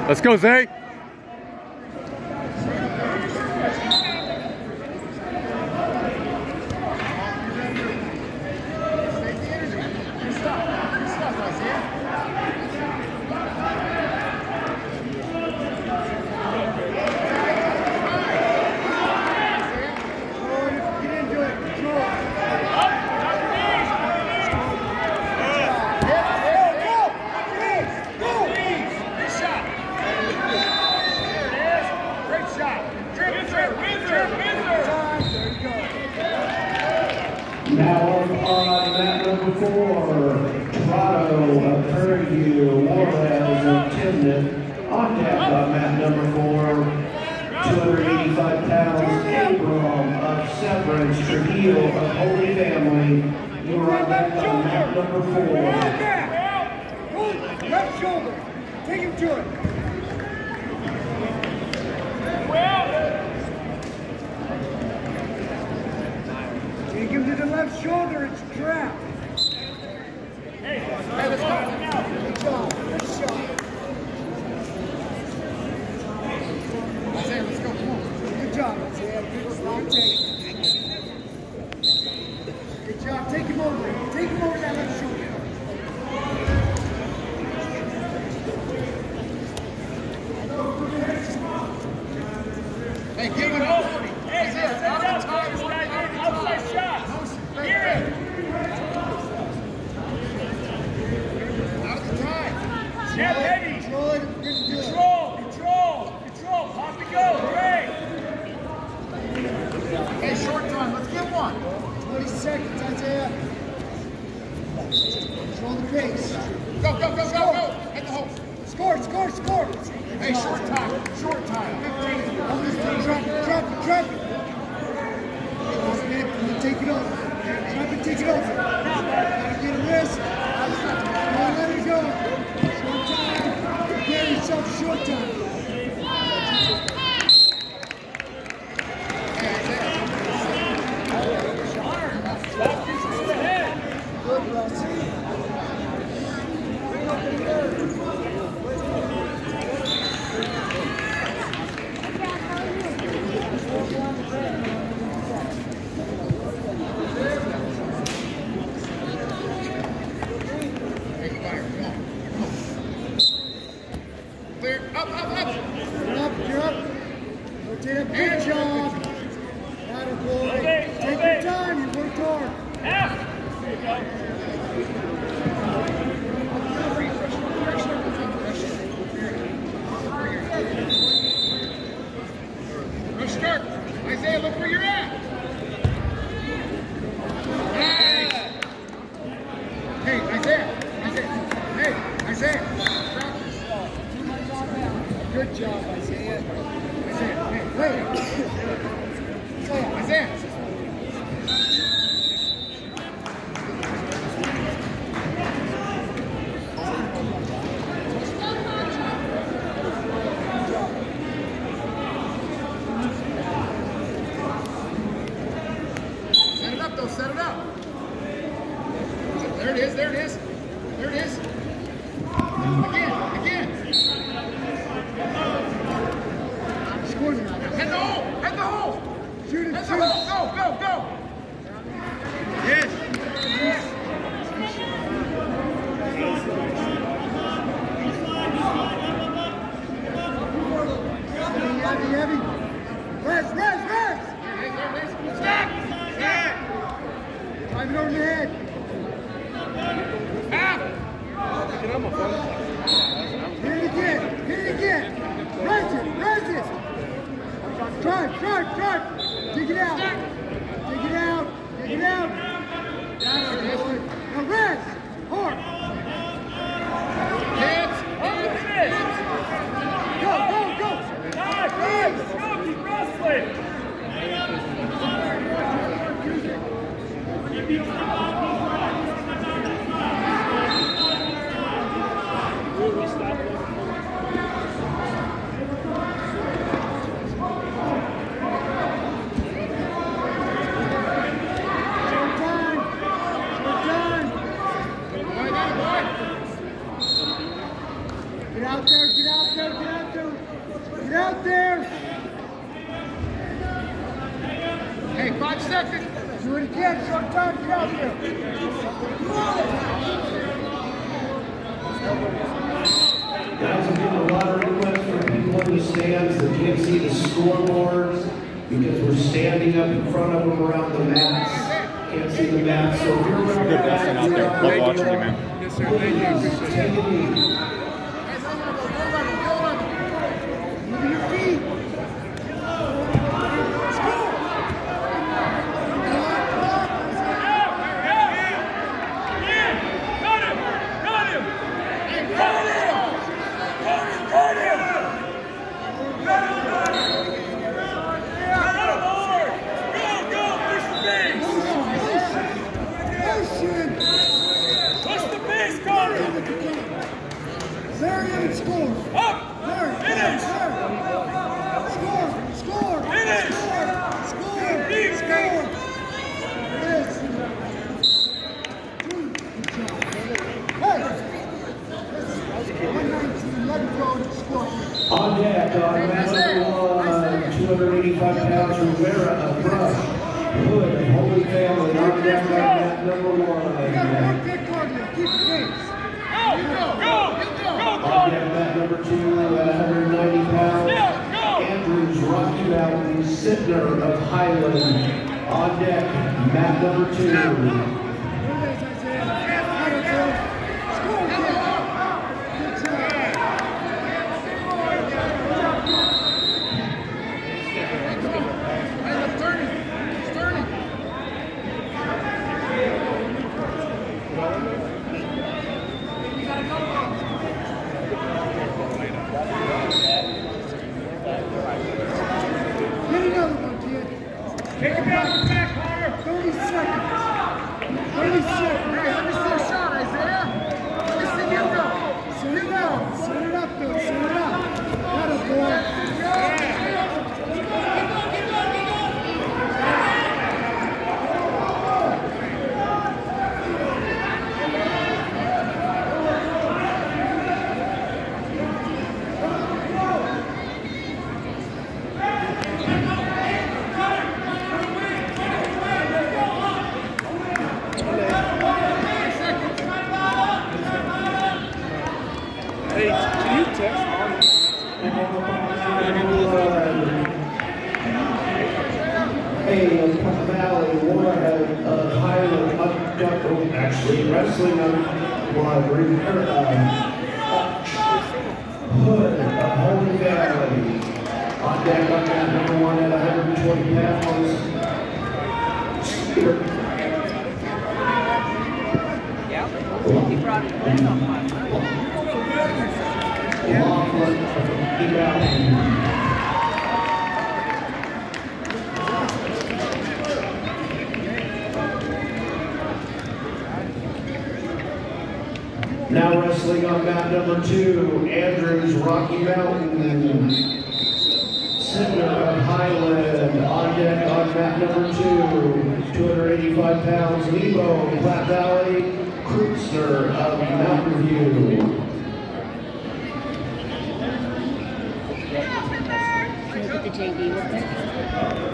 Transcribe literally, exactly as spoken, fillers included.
Let's go, Zay. Now on mat number four, Prado of Prairie Juarez of Timnit. On deck on mat number four, two hundred eighty-five pounds, Abram of Severance, Trujillo of Holy Family. You are on deck on mat number four. Left shoulder. Take him to it. Take him to the left shoulder. It's trapped. Hey, hey, let's go. Good job. Good shot. Isaiah, let's go. Come on. Good job, Isaiah. Good long take. Good job. Take him over. Take him over that left shoulder. Hey, give it over. Hey, Isaiah, out of time. Outside shot. Hear it. Out of the time. Snap heavy. Control it. Control. Control. Control. Pop and go. Great. Hey, short time. Let's get one. twenty seconds, Isaiah. Control the pace. Go, go, go, go, go. Hit the hole. Score, score, score. Hey, short time. Short time. fifteen. Drop it, drop it, drop it. Take it over. Drop it, take it over. Gotta get a wrist. Don't let it go. Short time. Prepare yourself, short time. Good, Russ. Clear. Up, up, up. You're up, you're up. Rotate up. Good job. Atta boy. Take your time. You worked hard. F. There you go. Rush start. Isaiah, look where you're at. Hey, Isaiah. Isaiah. Hey, Isaiah. Good job, Isaiah. Isaiah, hey, wait. Isaiah, Isaiah. Set it up, though. Set it up. There it is. There it is. There it is. Again. Again. Head the hole! Head the hole! Shoot it! Head the hole! Go! Go! Go! Yes! Yes! Heavy, heavy, heavy! Rest, rest, rest! Stop! Stop! Drive it over the head! Ah! Hit it again! Hit it again! Raise it! Raise it! Drive, drive, drive! Dig it out! Dig it out! Dig it out! Got it, boy! Now rest! Hard! Hands! Hands! Go, go, go! Drive, drive! Go, keep wrestling! Get out there, get out there. gotta get out there. Get out there. Hey, five seconds. Do it again. Short time. Get out there. Guys, I'm getting a lot of requests from people in the stands that can't see the scoreboards because we're standing up in front of them around the mats. Can't see the mats, so if you're around the mats, out there. Love watching you, man. Yes, sir. Thank you. take a knee. Move your feet. Larry, score! Up! Larry, finish! Score! Score! Finish! Score! Score! Deep, score! Yes! Good job. Hey! one nineteen, let him go and score. On deck, on mat number one, two hundred eighty-five pounds, Rivera of Brush, Hood, Holy Family, on deck, on mat number one. You gotta work that cardio, keep the pace. Go! Go! On deck, mat number two, at one hundred ninety pounds, Andrews, Rocky Mountain, Sittner of Highland. On deck, mat number two. There it is, Isaiah. Let it go. Score, kid. Good job. Hey, let's turn it. Let's turn it. Get another one, kid. Take it back, back, harder. thirty seconds. thirty seconds. Hey, let me see a shot, Isaiah. Let me see you go. Set it up. Set it up, Bill. Set it up. That a boy. Hey, can you text on? Hey, Valley, Warhead, uh, Highland, Upduck, actually, wrestling on blood, Rivera, uh, Hood, of Holy Family. On deck, on mat number one at one hundred twenty pounds. He brought it back on my Laughlin, Rocky Mountain. Now wrestling on mat number two, Andrews, Rocky Mountain, Sittner of Highland. On deck on mat number two, two hundred eighty-five pounds, Nebo, Platte Valley, Kreutzner of Mountain View. Look at J V with it.